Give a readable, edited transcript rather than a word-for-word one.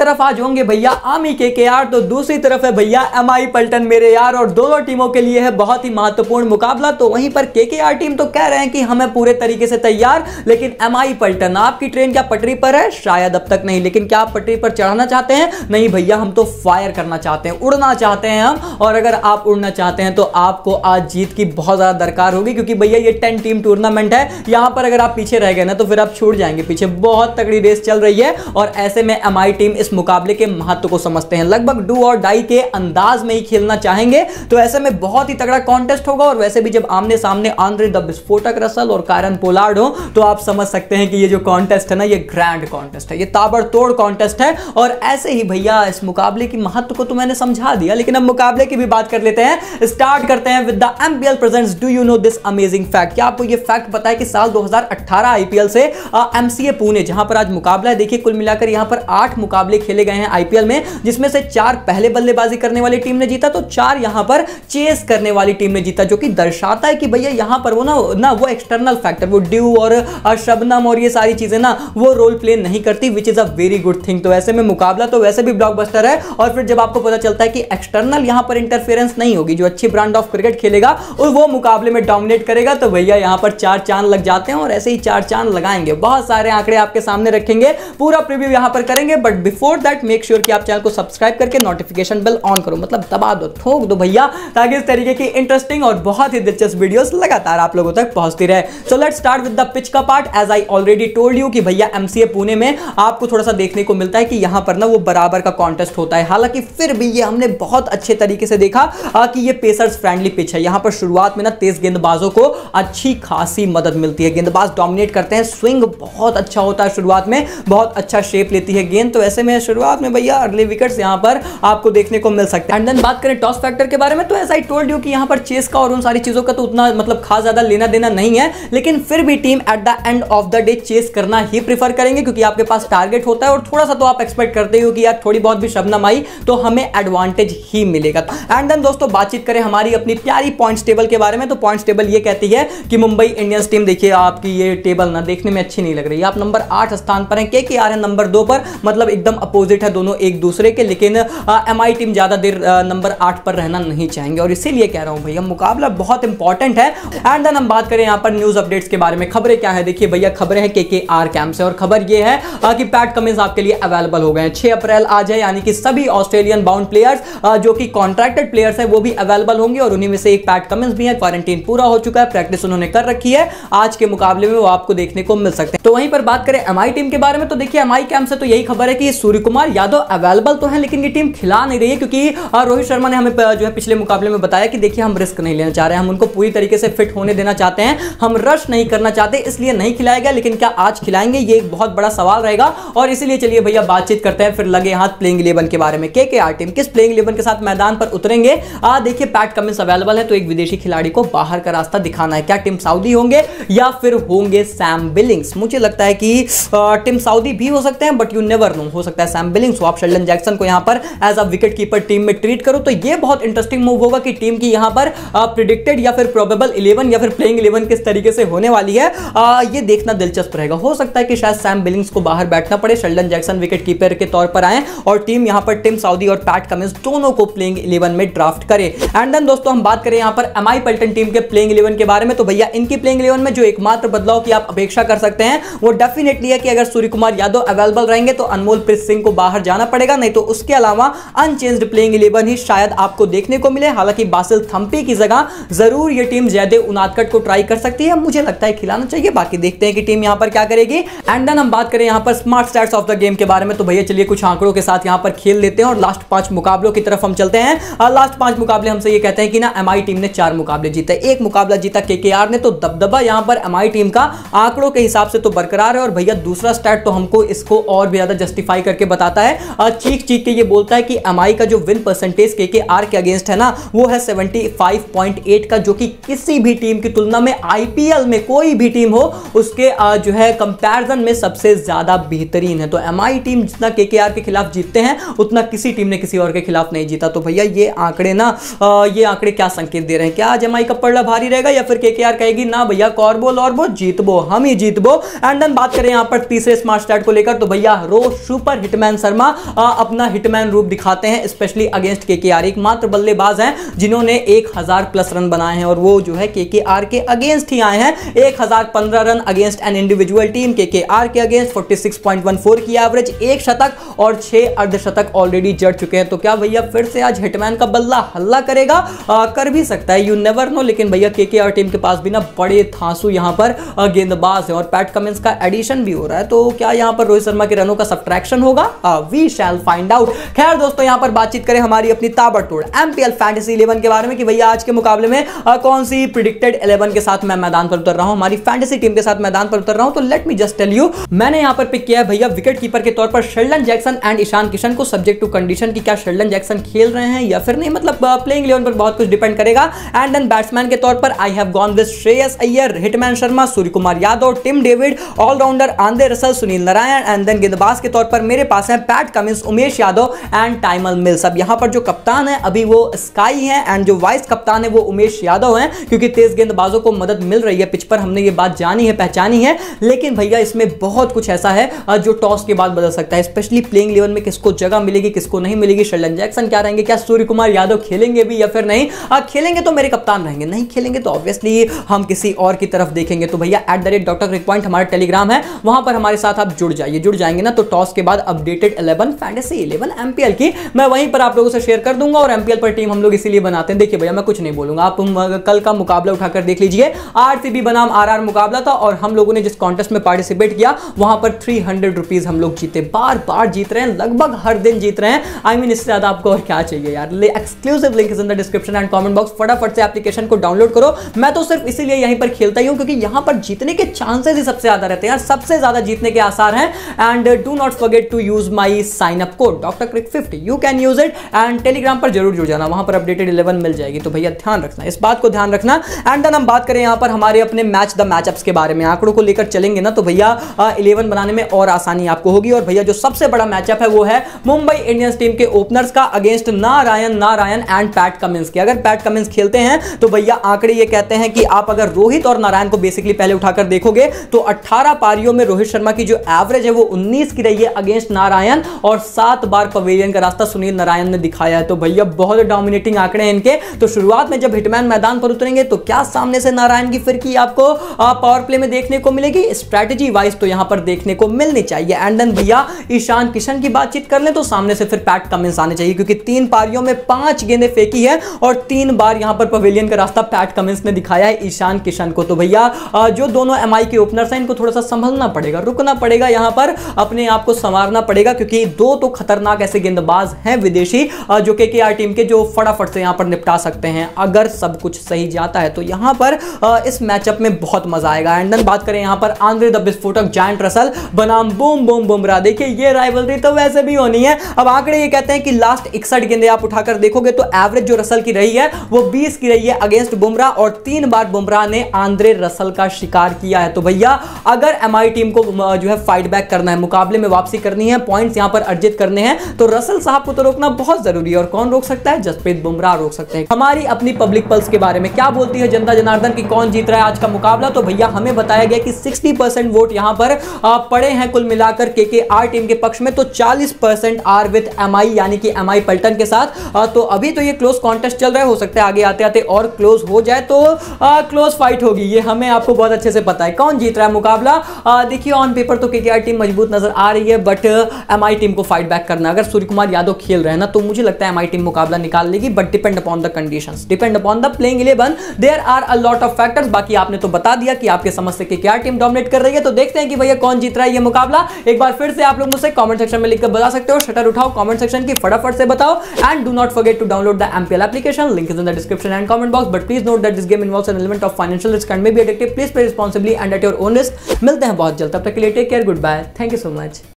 तरफ आज होंगे भैया आर्मी केकेआर, तो दूसरी तरफ है भैया एमआई पलटन मेरे यार, और दोनों टीमों के लिए है बहुत ही महत्वपूर्ण मुकाबला। तो वहीं पर केकेआर टीम तो कह रहे हैं कि हमें पूरे तरीके से तैयार, लेकिन एमआई पलटन, आपकी ट्रेन क्या पटरी पर है? शायद अब तक नहीं, लेकिन क्या आप पटरी पर चढ़ना चाहते हैं? नहीं भैया, हम तो फायर करना चाहते हैं, उड़ना चाहते हैं हम। और अगर आप उड़ना चाहते हैं तो आपको आज जीत की बहुत ज्यादा दरकार होगी, क्योंकि भैया ये 10 टीम टूर्नामेंट है। यहां पर अगर आप पीछे रह गए ना तो फिर आप छूट जाएंगे पीछे। बहुत तगड़ी रेस चल रही है और ऐसे में एमआई टीम इस मुकाबले के महत्व को समझते हैं, लगभग डू और डाई के अंदाज में ही खेलना चाहेंगे। तो ऐसे में बहुत ही तगड़ा कॉन्टेस्ट होगा। और वैसे भी जब आमने सामने आंद्रे द विस्फोटक रसल और कायरन पोलार्ड हो तो आप समझ सकते हैं कि ये जो कॉन्टेस्ट है ना, ये ग्रैंड कॉन्टेस्ट है, ये ताबड़तोड़ कॉन्टेस्ट है। और ऐसे ही भैया इस मुकाबले की महत्व को तो मैंने समझा दिया, लेकिन अब मुकाबले की भी बात कर लेते हैं। स्टार्ट करते हैं with the MPL presents do you know this amazing fact. क्या आपको ये फैक्ट पता है कि साल 2018 आईपीएल से एमसीए पुणे, जहां पर आज मुकाबला है, देखिए कुल मिलाकर यहां पर 8 मुकाबले खेले गए हैं आईपीएल में, जिसमें से 4 पहले बल्लेबाजी करने वाली टीम ने जीता, तो 4 यहां पर चेस करने वाली टीम ने जीता, जो कि दर्शाता है कि भैया यहां पर वो ना वो एक्सटर्नल फैक्टर, वो ड्यू और शबनम और ये सारी चीजें ना वो रोल प्ले नहीं करती, which is a very good thing. तो ऐसे में मुकाबला तो वैसे भी ब्लॉकबस्टर है। और फिर जब आपको पता चलता है कि एक्सटर्नल यहां पर इंटरफेरेंस नहीं होगी, जो अच्छी ब्रांड ऑफ क्रिकेट खेलेगा और वो मुकाबले में डोमिनेट करेगा, तो भैया यहां पर 4 चांद लग जाते हैं। और ऐसे ही 4 चांद लगाएंगे, बहुत सारे आंकड़े आपके सामने रखेंगे, पूरा प्रीव्यू यहां पर करेंगे। But before that make sure कि आप चैनल को सब्सक्राइब करके नोटिफिकेशन बेल ऑन करो, मतलब दबा दो, ठोक दो भैया, ताकि इस तरीके की इंटरेस्टिंग और बहुत ही दिलचस्प वीडियोस लगातार आप लोगों तक पहुंचती रहे। So let's start with the pitch का part. As I already told you कि भैया एमसीए पुणे में आपको थोड़ा सा देखने को मिलता है कि यहां पर ना वो बराबर का कॉन्टेस्ट होता है। हालांकि फिर भी ये हमने बहुत अच्छे तरीके से देखा कि ये पेसर्स फ्रेंडली पिच है। यहां पर शुरुआत में ना तेज गेंदबाजों को अच्छी खासी मदद मिलती है, गेंदबाज डोमिनेट करते हैं, स्विंग बहुत अच्छा होता है शुरुआत में, बहुत अच्छा शेप लेती है गेंद। तो ऐसे में शुरुआत में भैया अर्ली विकेट्स यहां पर आपको देखने को मिल सकते हैं। एंड देन बात करें टॉस फैक्टर के बारे में, तो ऐसा ही टोल्ड यू कि यहां पर चेस का और उन सारी चीजों का तो उतना मतलब खास ज्यादा लेना देना नहीं है, लेकिन फिर भी team at the end of the day chase करना ही प्रीफर करेंगे, क्योंकि आपके पास टारगेट होता है और थोड़ा सा तो आप एक्सपेक्ट करते हो कि यार थोड़ी बहुत भी शबनम आई तो हमें एडवांटेज ही मिलेगा। एंड देन दोस्तों बातचीत करें हमारी अपनी प्यारी पॉइंट्स टेबल के बारे में, तो पॉइंट्स टेबल ये कहती है कि मुंबई इंडियंस टीम, देखिए आपकी ये टेबल ना देखने में अच्छी नहीं लग रही है, आप नंबर 8 स्थान पर हैं, केकेआर है नंबर 2 पर, मतलब एकदम अपोजिट है दोनों एक दूसरे के। लेकिन एमआई टीम ज्यादा देर नंबर 8 पर रहना नहीं चाहेंगे, और इसीलिए कह रहा हूं भैया मुकाबला बहुत इंपॉर्टेंट है। एंड देन हम बात करें यहां पर न्यूज अपडेट्स के बारे में, खबरें क्या है, देखिए भैया खबरें हैं केकेआर कैंप से, और खबर ये है कि पैट कमिंस आपके लिए अवेलेबल हो गए हैं। 6 अप्रैल आज है, यानी कि सभी ऑस्ट्रेलियन बाउंड प्लेयर्स जो कि कॉन्ट्रैक्टेड प्लेयर्स है वो भी अवेलेबल होंगे, और उन्हीं में से एक पैट कमिंस भी है। क्वारंटीन पूरा हो चुका है, प्रैक्टिस उन्होंने कर रखी है, आज के मुकाबले में वो आपको देखने को मिल सकते हैं। तो वहीं पर बात करें एमआई टीम के बारे में, तो देखिए एमआई कैंप से तो यही खबर है कि सूर्यकुमार यादव अवेलेबल तो है, लेकिन ये टीम खिला नहीं रही है, क्योंकि रोहित शर्मा ने हमें जो है पिछले मुकाबले में बताया कि देखिए हम रिस्क नहीं लेना चाह रहे हैं, हम उनको पूरी तरीके से फिट होने देना चाहते हैं, हम रश नहीं करना चाहते, इसलिए नहीं खिलाएगा। लेकिन क्या आज खिलाएंगे, ये एक बहुत बड़ा सवाल रहेगा। और इसीलिए चलिए भैया बातचीत करते हैं फिर लगे हाथ प्लेइंग 11 के बारे में। केकेआर टीम किस प्लेइंग 11 के साथ मैदान पर उतरेंगे? देखिए पैट कमिंस अवेलेबल है, तो एक विदेशी खिलाड़ी को बाहर का रास्ता दिखाना है। क्या टीम साउदी होंगे या फिर होंगे सैम बिलिंग्स? मुझे लगता है कि टीम साउदी भी हो सकते हैं, बट यू नेवर नो, हो सकता है सैम बिलिंग्स हो। आप शेल्डन जैक्सन को यहां पर as a wicket keeper team में ट्रीट करो, तो ये बहुत इंटरेस्टिंग मूव होगा कि टीम की यहां पर प्रिडिक्टेड या फिर प्रोबेबल 11 या फिर प्लेइंग 11 किस तरीके से होने वाली है, ये देखना दिलचस्प रहेगा। हो सकता है कि शायद सैम बिलिंग्स को बाहर बैठना पड़े, शेल्डन जैक्सन विकेट कीपर के तौर पर आए, और टीम यहां पर टिम साउदी और पैट कमिंस दोनों को प्लेइंग 11 में ड्राफ्ट करे। एंड देन दोस्तों हम बात करें यहां पर एमआई पल्टन टीम के प्लेइंग 11 के बारे में, तो भैया इनकी प्लेइंग 11 में जो एकमात्र बदलाव की आप अपेक्षा कर सकते हैं वो डेफिनेटली है कि अगर सूर्यकुमार यादव अवेलेबल रहेंगे तो अनमोल प्रीत सिंह को बाहर जाना पड़ेगा, नहीं तो उसके अलावा अनचेंज्ड प्लेइंग 11 ही शायद आपको देखने को मिले। हालांकि बासिल थम्पी की जगह जरूर ये टीम जयदेव उनादकट को ट्राई कर सकती है, मुझे लगता है खिलाना चाहिए, बाकी देखते हैं कि टीम यहां पर क्या करेगी। एंड देन हम बात करें यहां पर smart stats of the game के बारे में, तो भैया चलिए कुछ आंकड़ों के साथ यहां पर खेल लेते हैं और लास्ट 5 मुकाबलों की तरफ हम चलते हैं। लास्ट 5 मुकाबले हमसे ये कहते हैं कि ना एमआई टीम ने 4 मुकाबले जीते, 1 मुकाबला जीता केकेआर ने, तो दबदबा यहां पर एमआई टीम का आंकड़ों के हिसाब से तो बरकरार है। और भैया दूसरा स्टैट तो हमको इसको और भी ज्यादा जस्टिफाई करके बताता है, चीख चीख के ये बोलता है कि एमआई का जो विन परसेंटेज केकेआर के अगेंस्ट है ना वो है 75.8 का, जो कि किसी भी टीम की तुलना में आईपीएल में कोई भी टीम हो उसके जो है कंपैरिजन में सबसे ज्यादा बेहतरीन है। तो एमआई टीम जितना केकेआर के खिलाफ जीतते हैं उतना किसी टीम ने किसी और के खिलाफ नहीं जीता। तो भैया ये आंकड़े क्या संकेत दे रहे हैं? क्या आज एमआई का पलड़ा भारी रहेगा या फिर केकेआर कहेगी ना भैया कॉर्बो लॉर्बो जीतबो, हम ही जीतबो। एंड देन बात करें यहां पर तीसरे स्मार्ट स्टैट को लेकर, तो भैया Ro super hit hitman Sharma अपना हिटमैन रूप दिखाते हैं, स्पेशली अगेंस्ट केकेआर। एकमात्र बल्लेबाज हैं जिन्होंने 1000 प्लस रन बनाए हैं और वो जो है केकेआर के अगेंस्ट ही आए हैं। 1015 run against an individual team, KKR के अगेंस्ट 46.14 की एवरेज, 1 शतक और 6 अर्धशतक ऑलरेडी जड़ चुके हैं। तो क्या भैया फिर से आज हिटमैन का बल्ला हल्ला करेगा? कर भी सकता है, यू नेवर नो। लेकिन भैया केकेआर टीम के पास भी ना बड़े थांसू यहां पर गेंदबाज है और पैट कमिंस का एडिशन भी हो रहा है। तो क्या यहां पर रोहित शर्मा के रनों का सब्ट्रैक्शन होगा? We shall find out. खैर दोस्तों, यहां पर बातचीत करें हमारी अपनी ताबड़तोड़ एमपीएल फैंटेसी 11 के बारे में कि भैया आज के मुकाबले में कौन सी प्रिडिक्टेड 11 के साथ मैं मैदान पर उतर रहा हूं, हमारी फैंटेसी टीम के साथ मैदान पर उतर रहा हूं। तो let me just tell you, मैंने यहां पर पिक किया है भैया विकेट कीपर के तौर पर Sheldon Jackson and Ishan Kishan को, सब्जेक्ट टू कंडीशन की क्या शेल्डन जैक्सन खेल रहे हैं या फिर नहीं, मतलब प्लेइंग 11 पर बहुत कुछ डिपेंड करेगा। एंड देन बैट्समैन के तौर पर I have gone with Shreyas Iyer, hitman Sharma, Surya Kumar Yadav, Tim David, allrounder Andre Russell, Sunil Narine. And then गेंदबाज के तौर पर मेरे पास है Pat Cummins, Umesh Yadav and Tymal Mills. अब यहां पर जो कप्तान है अभी वो स्काई है एंड जो वाइस कप्तान है वो उमेश यादव है, क्योंकि तेज गेंदबाजों को मदद मिल रही है पिच पर, हमने ये बात जानी है, पहचानी है। लेकिन भैया इसमें बहुत कुछ ऐसा है जो टॉस के बाद बदल सकता है, स्पेशली प्लेइंग 11 में किसको जगह मिलेगी किसको नहीं मिलेगी। शेल्डन जैक्सन क्या रहेंगे, क्या सूर्य कुमार यादव खेलेंगे भी या फिर नहीं? खेलेंगे तो मेरे कप्तान रहेंगे, नहीं खेलेंगे तो ऑब्वियसली हम किसी और की तरफ देखेंगे। तो भैया @Dr. Crick Point हमारा टेलीग्राम है, वहां पर हमारे साथ आप जुड़ जाइए। जुड़ जाएंगे ना तो टॉस के बाद अपडेटेड 11 फैंटेसी 11 एमपीएल की मैं वहीं पर आप लोगों से शेयर कर दूंगा। और एमपीएल पर टीम हम लोग इसीलिए बनाते हैं, देखिए भैया मैं कुछ नहीं बोलूंगा, आप कल का मुकाबला उठाकर देख लीजिए। आरसीबी बनाम आरआर मुकाबला था और हम लोगों ने जिस कॉन्टेस्ट में पार्टिसिपेट किया वहां पर 300 रुपीज हम लोग जीते, बार बार जीत रहे हैं, लगभग हर दिन जीत रहे हैं। आई मीन इससे ज्यादा आपको और क्या चाहिए यार। Exclusive link is in the description and comment box. फटाफट से एप्लीकेशन को डाउनलोड करो। मैं तो सिर्फ इसीलिए यहीं पर खेलता ही हूं क्योंकि यहां पर जीतने के चांसेस ही सबसे ज्यादा रहते हैं यार, सबसे ज्यादा जीतने के आसार हैं। And do not forget to use my sign up code Dr. Crick 50, you can use it. And Telegram पर जरूर जुड़ जाना, वहां पर अपडेटेड 11 मिल जाएगी। तो भैया ध्यान रखना, इस बात को ध्यान रखना। एंड देन हम बात करें यहां पर हमारे अपने मैच द मैचअप्स के बारे में, आंकड़ों को लेकर चलेंगे ना तो भैया 11 बनाने में और आसानी आपको होगी। और भैया जो सबसे बड़ा मैचअप है वो है मुंबई इंडियंस टीम के ओपनर्स का against Narine and Pat Cummins के। अगर पैट कमिंस खेलते हैं तो भैया आंकड़े ये कहते हैं कि आप अगर रोहित और नारायण को बेसिकली पहले उठाकर देखोगे तो 18 पारियों में रोहित शर्मा की जो एवरेज है वो 19 की रही है अगेंस्ट नारायण, और 7 बार पवेलियन का रास्ता सुनील नारायण ने दिखाया है। तो भैया बहुत डोमिनेटिंग आंकड़े हैं इनके। तो शुरुआत में जब हिटमैन मैदान पर उतरेंगे तो क्या सामने से नारायण की फिरकी आपको पावर प्ले में देखने को मिलेगी? स्ट्रैटेजी वाइज तो यहां पर देखने को मिलनी चाहिए। एंड देन भैया ईशान किशन की बातचीत कर ले तो सामने से फिर पैट कमिंस आने चाहिए, क्योंकि 3 पारियों में 5 गेंदें फेंकी है और 3 बार यहां पर पवेलियन का रास्ता पैट कमिंस ने दिखाया है ईशान किशन को। तो भैया जो दोनों एमआई के ओपनर्स हैं इनको थोड़ा सा संभलना पड़ेगा, रुकना पड़ेगा, यहां पर अपने आप को संवारना पड़ेगा, क्योंकि 2 तो खतरनाक ऐसे गेंदबाज हैं विदेशी जो केकेआर टीम के, जो फटाफट से यहां पर निपटा सकते हैं अगर सब कुछ सही जाता है। तो यहां पर इस मैचअप में बहुत मजा आएगा। एंड देन बात करें यहां पर आंद्रे द विस्फोटक जायंट रसल बनाम बूम बूम बुमराह, देखिए ये राइवलरी तो वैसे भी होनी है। अब आंकड़े ये कहते हैं कि लास्ट 61 गेंदें आप उठाकर देखोगे तो एवरेज जो रसल की रही है वो 20 की रही है अगेंस्ट बुमराह, और 3 बार बुमराह ने आंद्रे रसल का शिकार किया है। तो भैया अगर एमआई टीम को जो है फाइट बैक करना है, मुकाबले में वापसी करनी है, पॉइंट्स यहां पर अर्जित करने हैं, तो रसल साहब को तो रोकना बहुत जरूरी है। और कौन रोक सकता है? जसप्रीत बुमराह रोक सकते हैं। हमारी अपनी पब्लिक पल्स के बारे में क्या बोलती है जनता जनार्दन की कौन जीत रहा है आज का मुकाबला? तो भैया हमें बताया गया कि 60% वोट यहां पर पड़े हैं कुल मिलाकर केकेआर टीम के पक्ष में, तो 40% आर विद एमआई, यानी कि एमआई पल्टन के साथ। तो अभी तो ये क्लोज कॉन्टेस्ट चल रहा है, हो सकता है आगे आते आते और क्लोज हो जाए, तो क्लोज फाइट होगी, ये हमें आपको बहुत अच्छे से पता है। कौन जीत रहा है मुकाबला? देखिए ऑन पेपर तो केकेआर टीम मजबूत नजर आ रही है, बट एमआई टीम को फाइट बैक करना, अगर सूर्य कुमार यादव खेल रहे हैं ना तो मुझे लगता है एमआई टीम मुकाबला निकाल लेगी, but depend upon the conditions, depend upon the playing 11, there are a lot of factors. बाकी आपने तो बता दिया कि आपके समझ से केकेआर टीम डोमिनेट कर रही है, तो देखते हैं कि भैया कौन जीत रहा है ये मुकाबला। एक बार फिर से आप लोग मुझसे कमेंट सेक्शन में लिखकर बता सकते हो, शटर उठाओ कमेंट सेक्शन की, फटाफट से बताओ। And do not forget to download the MPL application, link is in the description and comment box. But please note that this game involves an element of financial risk and may be addictive. Please play responsibly and at your own risk. मिलते हैं बहुत जल्द, तब तक के लिए take care, good bye, thank you so much.